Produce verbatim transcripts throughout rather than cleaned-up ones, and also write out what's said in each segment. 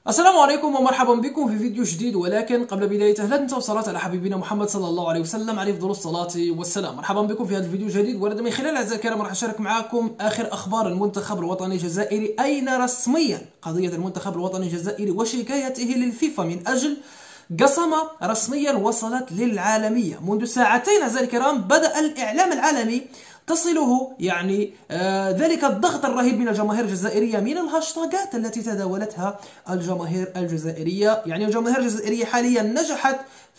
السلام عليكم ومرحبا بكم في فيديو جديد، ولكن قبل بدايته لا تنسوا الصلاة على حبيبنا محمد صلى الله عليه وسلم عليه أفضل الصلاة والسلام. مرحبا بكم في هذا الفيديو الجديد، ولد من خلال أعزائي الكرام راح أشارك معكم آخر أخبار المنتخب الوطني الجزائري. أين رسميا قضية المنتخب الوطني الجزائري وشكايته للفيفا من أجل قسمة رسميا وصلت للعالمية. منذ ساعتين أعزائي الكرام بدأ الإعلام العالمي تصله يعني آه ذلك الضغط الرهيب من الجماهير الجزائرية من الهاشتاجات التي تداولتها الجماهير الجزائرية. يعني الجماهير الجزائرية حاليا نجحت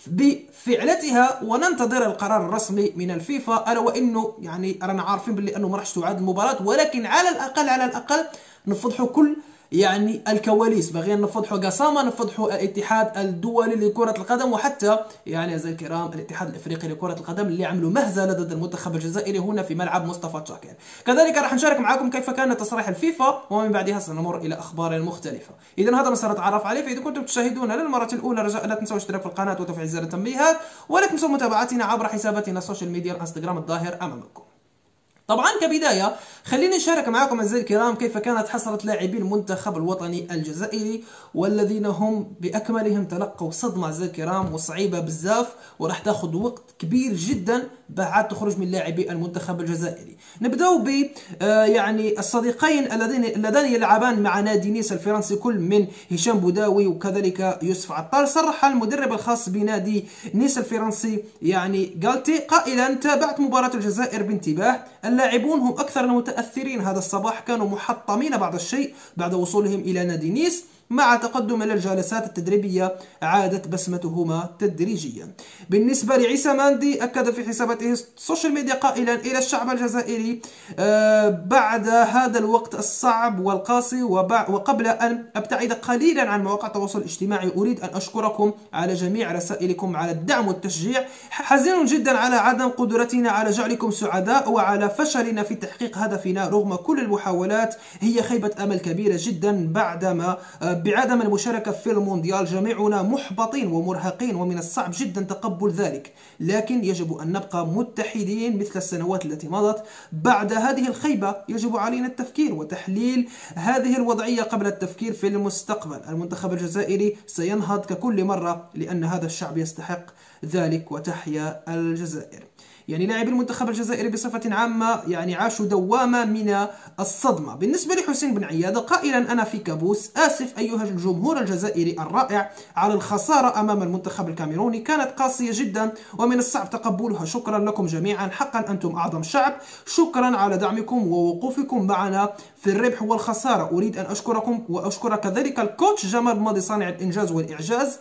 بفعلتها، وننتظر القرار الرسمي من الفيفا، ألا وإنه يعني رانا عارفين باللي أنه ما راحش تعاد المباراة، ولكن على الأقل على الأقل نفضحوا كل يعني الكواليس. باغيين نفضحوا قسامة، نفضحوا الاتحاد الدولي لكرة القدم، وحتى يعني أعزائي الكرام الاتحاد الافريقي لكرة القدم اللي عملوا مهزلة ضد المنتخب الجزائري هنا في ملعب مصطفى تشاكير. كذلك راح نشارك معكم كيف كان تصريح الفيفا، ومن بعدها سنمر إلى أخبار مختلفة. إذا هذا ما سنتعرف عليه، فإذا كنتم تشاهدون للمرة الأولى رجاء لا تنسوا الاشتراك في القناة وتفعيل زر التنبيهات، ولا تنسوا متابعتنا عبر حساباتنا السوشيال ميديا الانستغرام الظاهر أمامكم. طبعا كبداية خليني نشارك معكم أعزائي الكرام كيف كانت حصلت لاعبي المنتخب الوطني الجزائري، والذين هم بأكملهم تلقوا صدمة أعزائي الكرام وصعيبة بزاف، وراح تاخذ وقت كبير جدا بعد تخرج من لاعبي المنتخب الجزائري. نبداو ب آه يعني الصديقين اللذين اللذان يلعبان مع نادي نيس الفرنسي، كل من هشام بوداوي وكذلك يوسف عطار. صرح المدرب الخاص بنادي نيس الفرنسي يعني غالتي قائلا: تابعت مباراة الجزائر بانتباه، اللاعبون هم أكثر المتأثرين هذا الصباح، كانوا محطمين بعض الشيء بعد وصولهم إلى نادي نيس. مع تقدم إلى الجلسات التدريبية عادت بسمتهما تدريجيا. بالنسبة لعيسى ماندي أكد في حساباته السوشيال ميديا قائلا: إلى الشعب الجزائري آه بعد هذا الوقت الصعب والقاسي، وقبل أن أبتعد قليلا عن مواقع التواصل الاجتماعي، أريد أن أشكركم على جميع رسائلكم على الدعم والتشجيع. حزين جدا على عدم قدرتنا على جعلكم سعداء وعلى فشلنا في تحقيق هدفنا رغم كل المحاولات. هي خيبة أمل كبيرة جدا بعدما بعدم المشاركة في المونديال. جميعنا محبطين ومرهقين، ومن الصعب جدا تقبل ذلك، لكن يجب أن نبقى متحدين مثل السنوات التي مضت. بعد هذه الخيبة يجب علينا التفكير وتحليل هذه الوضعية قبل التفكير في المستقبل. المنتخب الجزائري سينهض ككل مرة لأن هذا الشعب يستحق ذلك، وتحيا الجزائر. يعني لاعبي المنتخب الجزائري بصفة عامة يعني عاشوا دوامة من الصدمة. بالنسبة لحسين بن عياد قائلا: أنا في كابوس، آسف أيها الجمهور الجزائري الرائع على الخسارة أمام المنتخب الكاميروني، كانت قاسية جدا ومن الصعب تقبلها. شكرا لكم جميعا، حقا أنتم أعظم شعب، شكرا على دعمكم ووقوفكم معنا في الربح والخسارة. أريد أن أشكركم وأشكر كذلك الكوتش جمال ماضي صانع الإنجاز والإعجاز،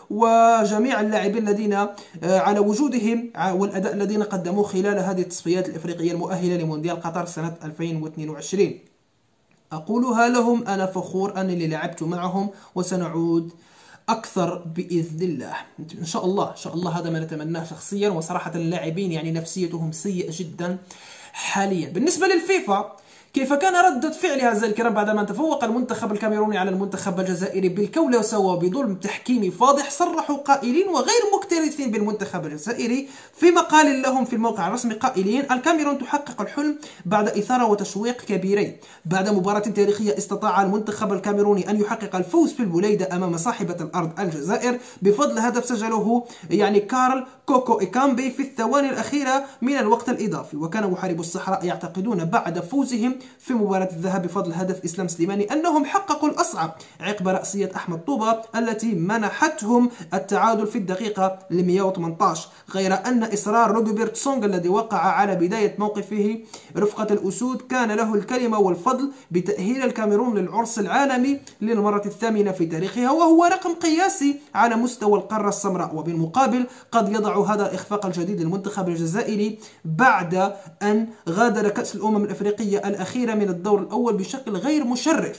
وجميع اللاعبين الذين على وجودهم والأداء الذين قدموه خلال هذه التصفيات الإفريقية المؤهلة لمونديال قطر سنة ألفين واثنين وعشرين. أقولها لهم، أنا فخور أنني لعبت معهم وسنعود أكثر بإذن الله. إن شاء الله إن شاء الله هذا ما نتمناه شخصيا. وصراحة اللاعبين يعني نفسيتهم سيئة جدا حاليا. بالنسبة للفيفا، كيف كان ردة فعلها أعزائي الكرام بعدما تفوق المنتخب الكاميروني على المنتخب الجزائري بالكولوسة وبظلم تحكيمي فاضح؟ صرحوا قائلين وغير مكترثين بالمنتخب الجزائري في مقال لهم في الموقع الرسمي قائلين: الكاميرون تحقق الحلم بعد إثارة وتشويق كبيرين. بعد مباراة تاريخية استطاع المنتخب الكاميروني أن يحقق الفوز في البوليدة أمام صاحبة الأرض الجزائر بفضل هدف سجله يعني كارل كوكو إيكامبي في الثواني الأخيرة من الوقت الإضافي. وكان محاربو الصحراء يعتقدون بعد فوزهم في مباراة الذهاب بفضل هدف إسلام سليماني أنهم حققوا الأصعب عقب رأسية أحمد طوبة التي منحتهم التعادل في الدقيقة مئة وثمانية عشر. غير أن إصرار روبرت سونغ الذي وقع على بداية موقفه رفقة الأسود كان له الكلمة والفضل بتأهيل الكاميرون للعرس العالمي للمرة الثامنة في تاريخها، وهو رقم قياسي على مستوى القارة السمراء. وبالمقابل قد يضع هذا الإخفاق الجديد للمنتخب الجزائري بعد أن غادر كأس الأمم الأفريقية الأخيرة من الدور الأول بشكل غير مشرف،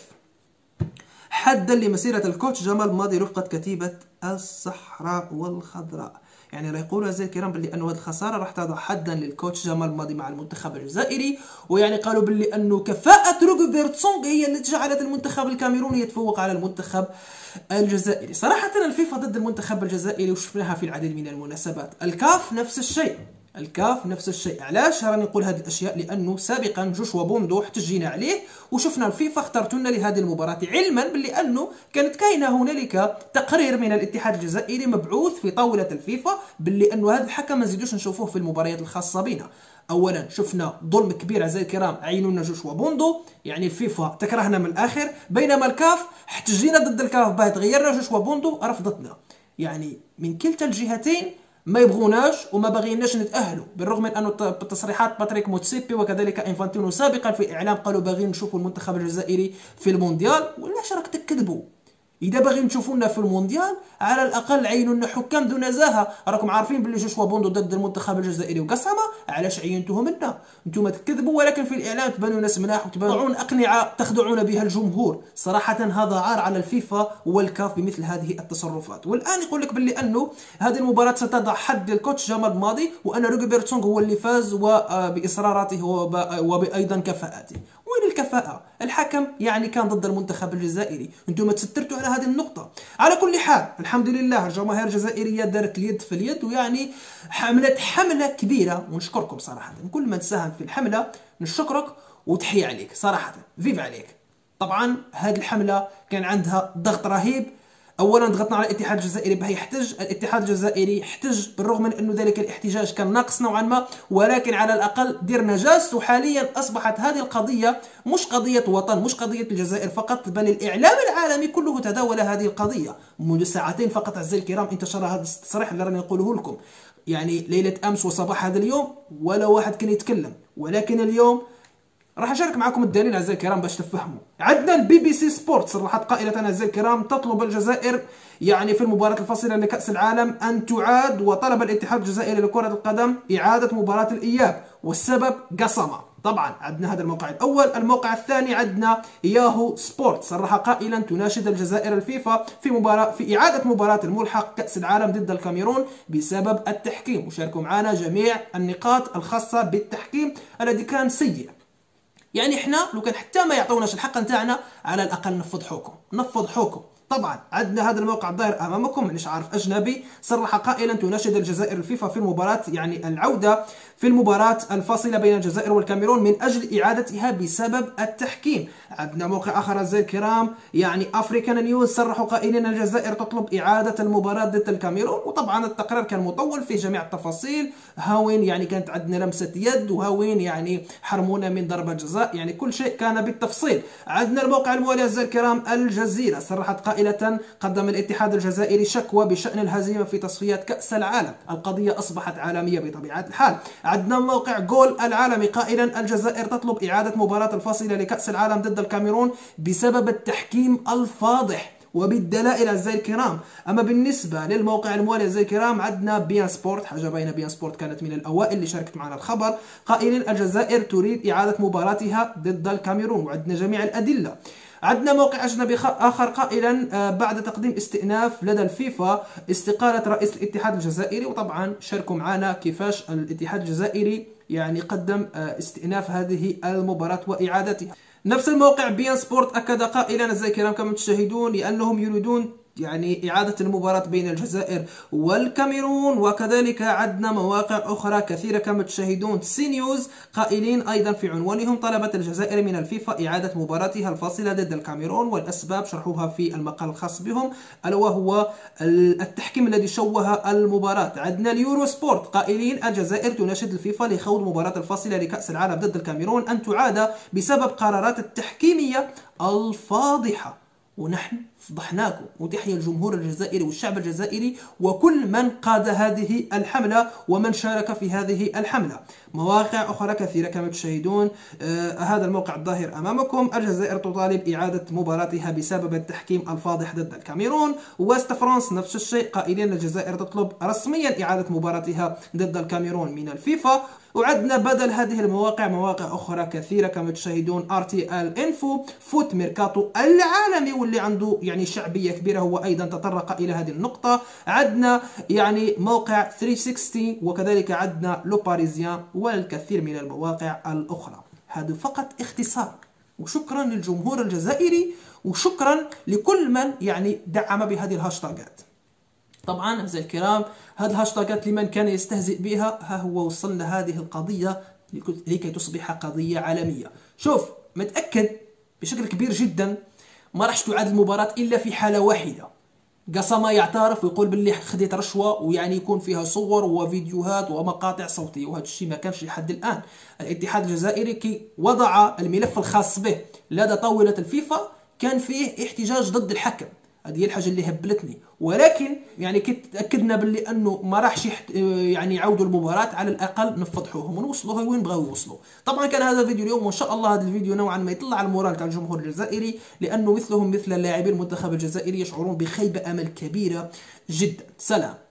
حدا لمسيرة الكوتش جمال ماضي رفقة كتيبة الصحراء والخضراء. يعني راه يقولوا أعزائي الكرام باللي أنه هذه الخسارة راح تضع حدا للكوتش جمال ماضي مع المنتخب الجزائري، ويعني قالوا باللي أنه كفاءة روبرت سونغ هي التي جعلت المنتخب الكاميروني يتفوق على المنتخب الجزائري. صراحة الفيفا ضد المنتخب الجزائري وشفناها في العديد من المناسبات. الكاف نفس الشيء، الكاف نفس الشيء. علاش راني نقول هذه الاشياء؟ لانه سابقا جوشوا بوندو احتجينا عليه وشفنا الفيفا اختارتنا لهذه المباراه، علما باللي انه كانت كاينه هنالك تقرير من الاتحاد الجزائري مبعوث في طاوله الفيفا باللي انه هذا الحكم ما نزيدوش نشوفوه في المباريات الخاصه بنا. اولا شفنا ظلم كبير اعزائي الكرام، عينونا جوشوا بوندو، يعني الفيفا تكرهنا من الاخر، بينما الكاف احتجينا ضد الكاف باه تغيرنا جوشوا بوندو رفضتنا. يعني من كلتا الجهتين ما يبغوناش وما باغيناش نتاهلوا، بالرغم من انه تصريحات باتريك موتسيبي وكذلك انفانتينو سابقا في الاعلام قالوا باغيين نشوفوا المنتخب الجزائري في المونديال. وعلاش راك تكذبوا؟ اذا باغيين تشوفونا في المونديال على الاقل عينوا لنا حكام ذو نزاهه. راكم عارفين باللي جوشوا بوندو ضد المنتخب الجزائري وقسامه، علاش عينتوه منا؟ انتم تكذبوا ولكن في الاعلام تبانوا ناس ملاح وتبانون اقنعه تخدعون بها الجمهور. صراحه هذا عار على الفيفا والكاف بمثل هذه التصرفات. والان يقول لك باللي انه هذه المباراه ستضع حد للكوتش جمال ماضي، وان روبرت سونغ هو اللي فاز وباصراراته وبايضا كفاءاته. وين الكفاءة؟ الحكم يعني كان ضد المنتخب الجزائري، انتم تسترتوا على هذه النقطة. على كل حال الحمد لله الجماهير الجزائرية دارت اليد في اليد، ويعني حملت حملة كبيرة، ونشكركم صراحة كل من ساهم في الحملة، نشكرك وتحية عليك صراحة، فيف عليك. طبعا هذه الحملة كان عندها ضغط رهيب. اولا ضغطنا على الاتحاد الجزائري باه يحتج، الاتحاد الجزائري احتج بالرغم من انه ذلك الاحتجاج كان ناقص نوعا ما، ولكن على الاقل درنا جاز. وحاليا اصبحت هذه القضيه مش قضيه وطن، مش قضيه الجزائر فقط، بل الاعلام العالمي كله تداول هذه القضيه. منذ ساعتين فقط اعزائي الكرام انتشر هذا التصريح اللي راني نقوله لكم، يعني ليله امس وصباح هذا اليوم ولا واحد كان يتكلم. ولكن اليوم راح اشارك معكم الدليل اعزائي الكرام باش تفهموا. عندنا البي بي سي سبورت صرحت قائله اعزائي الكرام تطلب الجزائر يعني في المباراه الفاصله لكاس العالم ان تعاد، وطلب الاتحاد الجزائري لكره القدم اعاده مباراه الاياب والسبب قسمه. طبعا عندنا هذا الموقع الاول. الموقع الثاني عندنا ياهو سبورت صرح قائلا تناشد الجزائر الفيفا في مباراه في اعاده مباراه الملحق كاس العالم ضد الكاميرون بسبب التحكيم. وشاركوا معنا جميع النقاط الخاصه بالتحكيم الذي كان سيء. يعني احنا لو كان حتى ما يعطوناش الحق نتاعنا على الاقل نفضحوكم نفضحوكم. طبعا عندنا هذا الموقع الظاهر امامكم، مانيش عارف اجنبي، صرح قائلا تناشد الجزائر الفيفا في المباراه يعني العوده في المباراه الفاصله بين الجزائر والكاميرون من اجل اعادتها بسبب التحكيم. عندنا موقع اخر اعزائي الكرام يعني افريكان نيوز صرحوا قائلين الجزائر تطلب اعاده المباراه ضد الكاميرون. وطبعا التقرير كان مطول في جميع التفاصيل، هاوين يعني كانت عندنا لمسه يد، وهاوين يعني حرمونا من ضربه جزاء، يعني كل شيء كان بالتفصيل. عندنا الموقع الموالي اعزائي الكرام الجزيره صرحت قائله قدم الاتحاد الجزائري شكوى بشأن الهزيمة في تصفيات كأس العالم، القضية أصبحت عالمية بطبيعة الحال. عندنا موقع جول العالمي قائلا الجزائر تطلب إعادة مباراة الفاصلة لكأس العالم ضد الكاميرون بسبب التحكيم الفاضح وبالدلائل اعزائي الكرام. اما بالنسبه للموقع الموالي اعزائي الكرام عندنا بيان سبورت، حاجه باينه بيان سبورت كانت من الاوائل اللي شاركت معنا الخبر، قائلين الجزائر تريد اعاده مباراتها ضد الكاميرون، وعندنا جميع الادله. عندنا موقع أجنبي آخر قائلا بعد تقديم استئناف لدى الفيفا استقالة رئيس الاتحاد الجزائري. وطبعا شاركوا معنا كيفاش الاتحاد الجزائري يعني قدم استئناف هذه المباراة وإعادتها. نفس الموقع بيان سبورت أكد قائلا أعزائي الكرام كما تشاهدون لأنهم يريدون يعني إعادة المباراة بين الجزائر والكاميرون. وكذلك عندنا مواقع أخرى كثيرة كما تشاهدون. سي نيوز قائلين أيضا في عنوانهم طلبت الجزائر من الفيفا إعادة مباراتها الفاصلة ضد الكاميرون، والأسباب شرحوها في المقال الخاص بهم ألا وهو التحكيم الذي شوه المباراة. عندنا اليورو سبورت قائلين الجزائر تناشد الفيفا لخوض مباراة الفاصلة لكأس العالم ضد الكاميرون أن تعاد بسبب قرارات التحكيمية الفاضحة. ونحن فضحناكم، وتحيا الجمهور الجزائري والشعب الجزائري وكل من قاد هذه الحملة ومن شارك في هذه الحملة. مواقع أخرى كثيرة كما تشاهدون. آه هذا الموقع الظاهر أمامكم الجزائر تطالب إعادة مباراتها بسبب التحكيم الفاضح ضد الكاميرون. وست فرانس نفس الشيء قائلين الجزائر تطلب رسميا إعادة مباراتها ضد الكاميرون من الفيفا. وعندنا بدل هذه المواقع مواقع أخرى كثيرة كما تشاهدون ار تي ال انفو، فوت ميركاتو العالمي واللي عنده يعني شعبية كبيرة هو أيضا تطرق إلى هذه النقطة. عندنا يعني موقع ثلاثمئة وستين، وكذلك عندنا لو باريزيان والكثير من المواقع الأخرى. هذا فقط اختصار، وشكرا للجمهور الجزائري وشكرا لكل من يعني دعم بهذه الهاشتاجات. طبعا أعزائي الكرام، هذه الهاشتاجات لمن كان يستهزئ بها، ها هو وصلنا هذه القضية لكي تصبح قضية عالمية. شوف، متأكد بشكل كبير جدا ما راحش تعاد المباراة إلا في حالة واحدة، قسما يعترف ويقول باللي خديت رشوة، ويعني يكون فيها صور وفيديوهات ومقاطع صوتية، وهذا الشيء ما كانش لحد الآن. الاتحاد الجزائري كي وضع الملف الخاص به لدى طاولة الفيفا كان فيه احتجاج ضد الحكم، هذه هي الحاجه اللي هبلتني. ولكن يعني كي تاكدنا باللي انه ما راحش يعني يعودوا المباراه، على الاقل نفضحوهم ونوصلوها وين بغاو يوصلوا. طبعا كان هذا فيديو اليوم، وان شاء الله هذا الفيديو نوعا ما يطلع على المورال تاع الجمهور الجزائري، لانه مثلهم مثل اللاعبين المنتخب الجزائري يشعرون بخيبه امل كبيره جدا. سلام.